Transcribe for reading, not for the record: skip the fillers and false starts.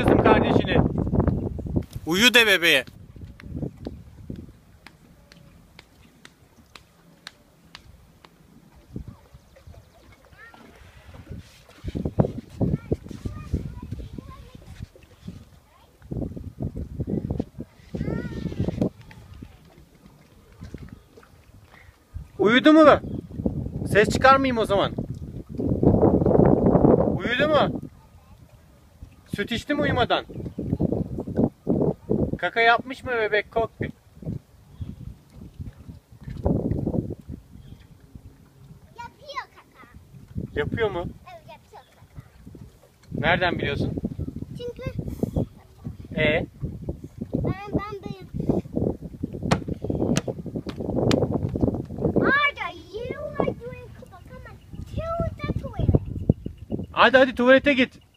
kızım kardeşini. Uyu de bebeğe. Uyudu mu? Ses çıkarmayayım o zaman. Uyudu mu? Süt içti mi uyumadan? Kaka yapmış mı bebek? Kalk bir. Yapıyor kaka. Yapıyor mu? Evet, yapıyor kaka. Nereden biliyorsun? Çünkü ben böyle. Arda, you are doing kaka. Come on, to the toilet. Hadi tuvalete git.